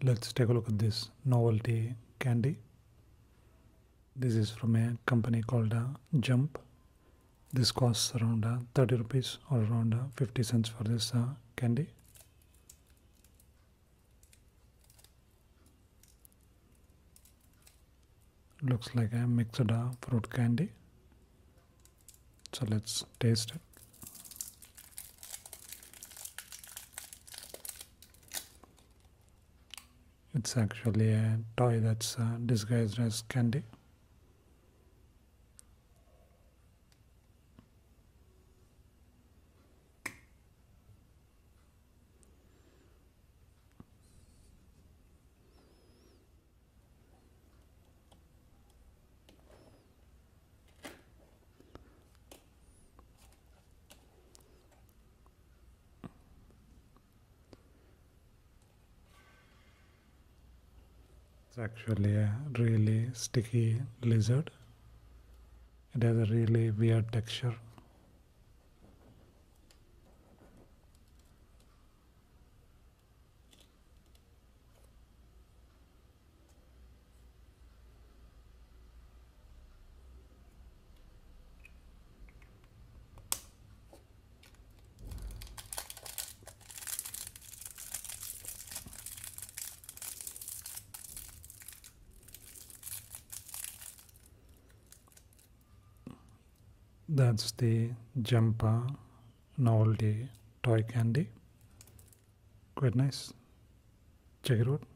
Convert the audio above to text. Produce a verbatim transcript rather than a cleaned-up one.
Let's take a look at this novelty candy. This is from a company called uh, Jump. This costs around uh, thirty rupees or around uh, fifty cents for this uh, candy. Looks like a mixed uh, fruit candy. So let's taste it. It's actually a toy that's uh, disguised as candy. It's actually a really sticky lizard. It has a really weird texture. That's the Jumpa novelty toy candy. Quite nice. Check it out.